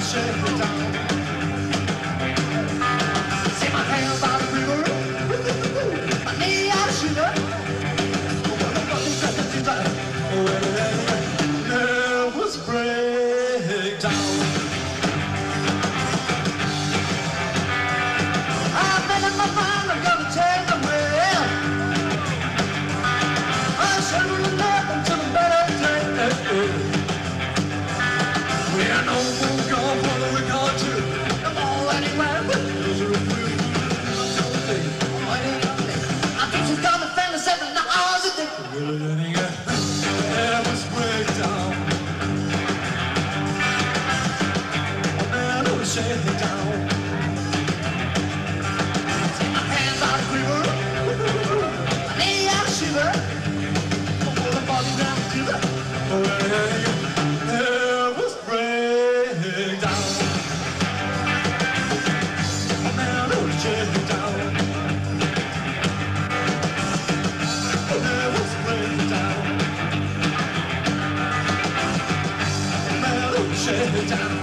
shut it down. See my hands by the river, my knee out of sugar. Nervous breakdown. I've been in my mind, I'm gonna take the wheel. I'm shutting nothing to the better day. We are no more gone for the record too. Come on, anywhere. I think she's got the family 7 hours a day. Nervous breakdown. Never shut it down. Take my hands out of the river. My knee out of shiver. Pull the body down to the nervous breakdown. Never shut it down. Nervous breakdown. Never shut it down.